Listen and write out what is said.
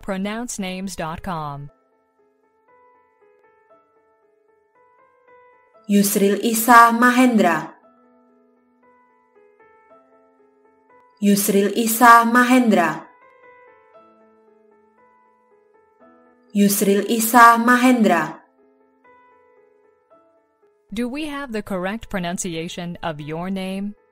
pronouncenames.com. Yusril Ihza Mahendra. Yusril Ihza Mahendra. Yusril Ihza Mahendra. Do we have the correct pronunciation of your name?